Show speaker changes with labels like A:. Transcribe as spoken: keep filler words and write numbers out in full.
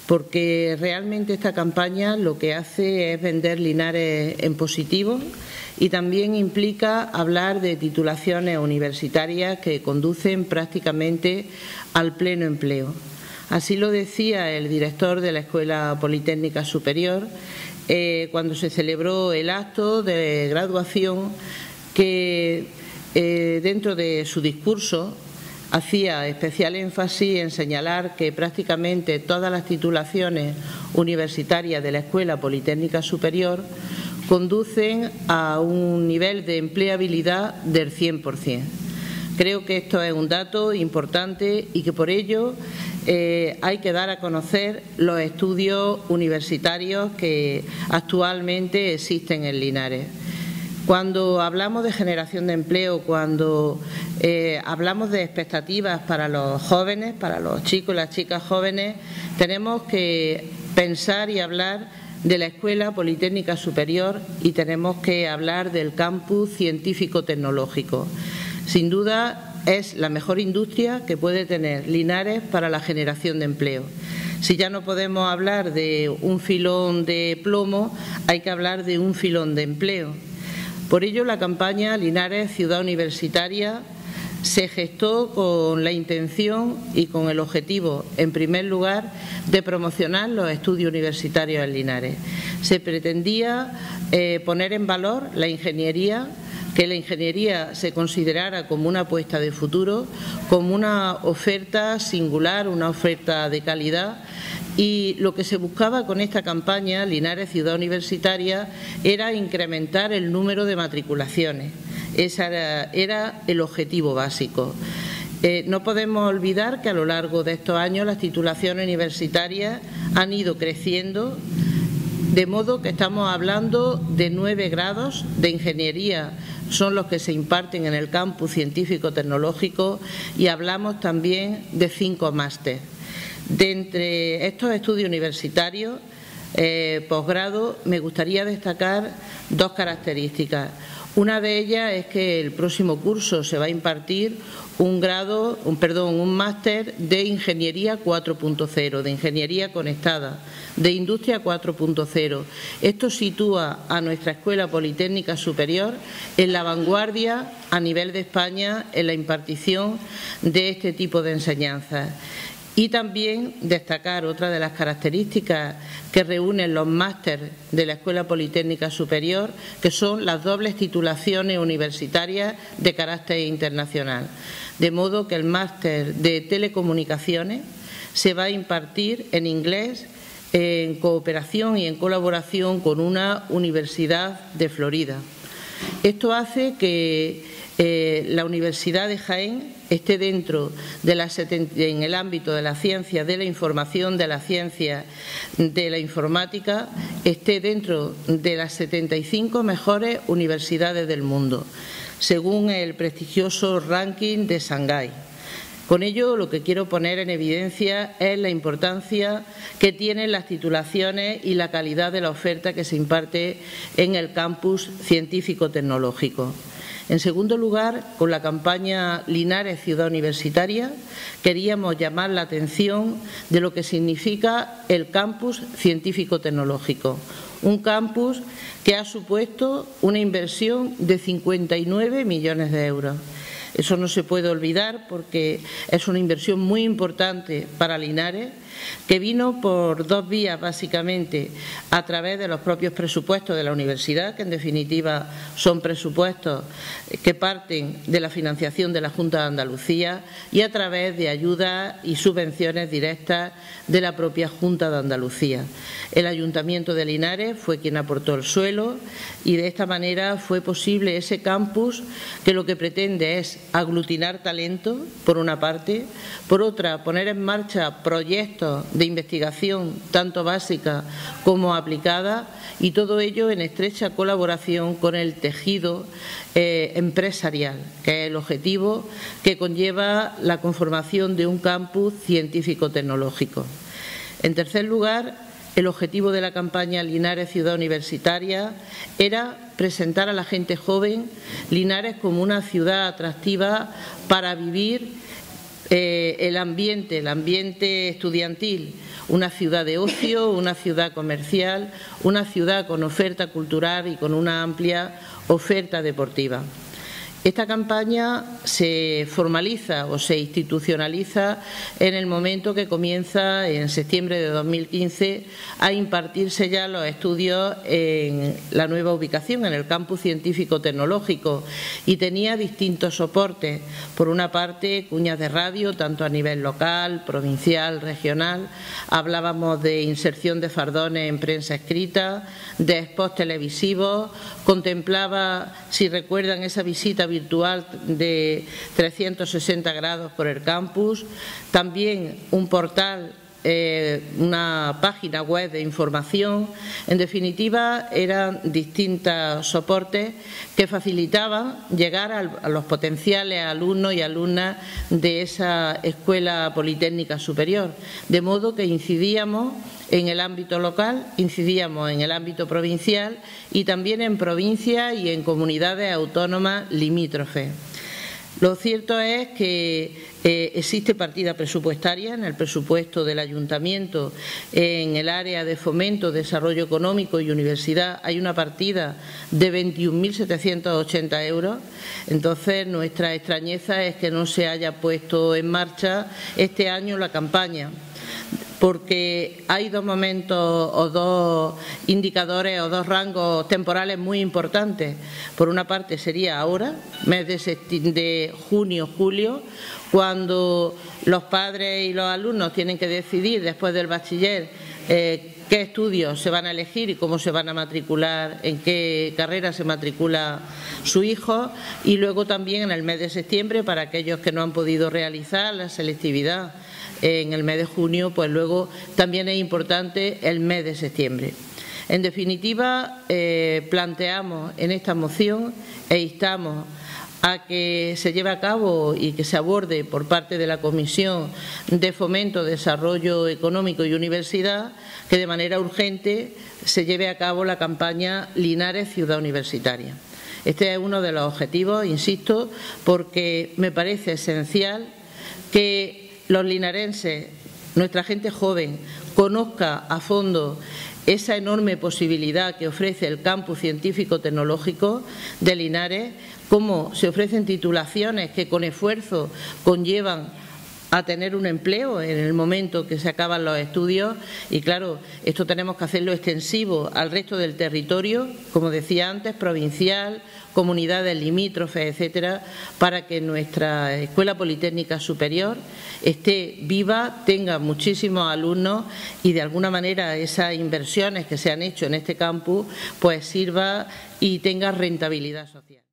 A: porque realmente esta campaña lo que hace es vender Linares en positivo y también implica hablar de titulaciones universitarias que conducen prácticamente al pleno empleo. Así lo decía el director de la Escuela Politécnica Superior eh, cuando se celebró el acto de graduación, que eh, dentro de su discurso hacía especial énfasis en señalar que prácticamente todas las titulaciones universitarias de la Escuela Politécnica Superior conducen a un nivel de empleabilidad del cien por cien. Creo que esto es un dato importante y que por ello eh, hay que dar a conocer los estudios universitarios que actualmente existen en Linares. Cuando hablamos de generación de empleo, cuando eh, hablamos de expectativas para los jóvenes, para los chicos y las chicas jóvenes, tenemos que pensar y hablar de la Escuela Politécnica Superior y tenemos que hablar del campus científico-tecnológico. Sin duda es la mejor industria que puede tener Linares para la generación de empleo. Si ya no podemos hablar de un filón de plomo, hay que hablar de un filón de empleo. Por ello, la campaña Linares Ciudad Universitaria se gestó con la intención y con el objetivo, en primer lugar, de promocionar los estudios universitarios en Linares. Se pretendía eh, poner en valor la ingeniería, que la ingeniería se considerara como una apuesta de futuro, como una oferta singular, una oferta de calidad. Y lo que se buscaba con esta campaña, Linares Ciudad Universitaria, era incrementar el número de matriculaciones. Ese era, era el objetivo básico. Eh, no podemos olvidar que a lo largo de estos años las titulaciones universitarias han ido creciendo, de modo que estamos hablando de nueve grados de ingeniería, son los que se imparten en el campus científico-tecnológico, y hablamos también de cinco másteres. De entre estos estudios universitarios, eh, posgrado, me gustaría destacar dos características. Una de ellas es que el próximo curso se va a impartir un grado, un, perdón, un máster de Ingeniería cuatro punto cero, de Ingeniería Conectada, de Industria cuatro punto cero. Esto sitúa a nuestra Escuela Politécnica Superior en la vanguardia a nivel de España en la impartición de este tipo de enseñanzas. Y también destacar otra de las características que reúnen los másteres de la Escuela Politécnica Superior, que son las dobles titulaciones universitarias de carácter internacional. De modo que el máster de Telecomunicaciones se va a impartir en inglés, en cooperación y en colaboración con una universidad de Florida. Esto hace que eh, la Universidad de Jaén esté dentro de la, en el ámbito de la ciencia de la información, de la ciencia de la informática, esté dentro de las setenta y cinco mejores universidades del mundo, según el prestigioso ranking de Shanghái. Con ello, lo que quiero poner en evidencia es la importancia que tienen las titulaciones y la calidad de la oferta que se imparte en el campus científico-tecnológico. En segundo lugar, con la campaña Linares Ciudad Universitaria, queríamos llamar la atención de lo que significa el campus científico-tecnológico. Un campus que ha supuesto una inversión de cincuenta y nueve millones de euros. Eso no se puede olvidar porque es una inversión muy importante para Linares, que vino por dos vías básicamente: a través de los propios presupuestos de la universidad, que en definitiva son presupuestos que parten de la financiación de la Junta de Andalucía, y a través de ayudas y subvenciones directas de la propia Junta de Andalucía. El Ayuntamiento de Linares fue quien aportó el suelo y de esta manera fue posible ese campus que lo que pretende es aglutinar talento, por una parte, por otra, poner en marcha proyectos de investigación tanto básica como aplicada, y todo ello en estrecha colaboración con el tejido eh, empresarial, que es el objetivo que conlleva la conformación de un campus científico-tecnológico. En tercer lugar, el objetivo de la campaña Linares Ciudad Universitaria era presentar a la gente joven Linares como una ciudad atractiva para vivir eh, el ambiente, el ambiente estudiantil, una ciudad de ocio, una ciudad comercial, una ciudad con oferta cultural y con una amplia oferta deportiva. Esta campaña se formaliza o se institucionaliza en el momento que comienza, en septiembre de dos mil quince, a impartirse ya los estudios en la nueva ubicación, en el campus científico-tecnológico, y tenía distintos soportes. Por una parte, cuñas de radio, tanto a nivel local, provincial, regional. Hablábamos de inserción de fardones en prensa escrita, de spots televisivos. Contemplaba, si recuerdan, esa visita virtual de trescientos sesenta grados por el campus, también un portal, eh, una página web de información. En definitiva, eran distintos soportes que facilitaban llegar a los potenciales alumnos y alumnas de esa escuela politécnica superior, de modo que incidíamos en el ámbito local, incidíamos en el ámbito provincial y también en provincias y en comunidades autónomas limítrofes. Lo cierto es que eh, existe partida presupuestaria en el presupuesto del Ayuntamiento, en el área de fomento, desarrollo económico y universidad hay una partida de veintiún mil setecientos ochenta euros. Entonces, nuestra extrañeza es que no se haya puesto en marcha este año la campaña, porque hay dos momentos o dos indicadores o dos rangos temporales muy importantes. Por una parte sería ahora, mes de, de junio, julio, cuando los padres y los alumnos tienen que decidir después del bachiller eh, qué estudios se van a elegir y cómo se van a matricular, en qué carrera se matricula su hijo, y luego también en el mes de septiembre para aquellos que no han podido realizar la selectividad en el mes de junio, pues luego también es importante el mes de septiembre. En definitiva, eh, planteamos en esta moción e instamos a que se lleve a cabo y que se aborde por parte de la Comisión de Fomento, Desarrollo Económico y Universidad, que de manera urgente se lleve a cabo la campaña Linares Ciudad Universitaria. Este es uno de los objetivos, insisto, porque me parece esencial que los linarenses, nuestra gente joven, conozca a fondo esa enorme posibilidad que ofrece el campus científico-tecnológico de Linares, cómo se ofrecen titulaciones que con esfuerzo conllevan a tener un empleo en el momento que se acaban los estudios, y claro, esto tenemos que hacerlo extensivo al resto del territorio, como decía antes, provincial, comunidades limítrofes, etcétera, para que nuestra Escuela Politécnica Superior esté viva, tenga muchísimos alumnos y de alguna manera esas inversiones que se han hecho en este campus pues sirva y tenga rentabilidad social.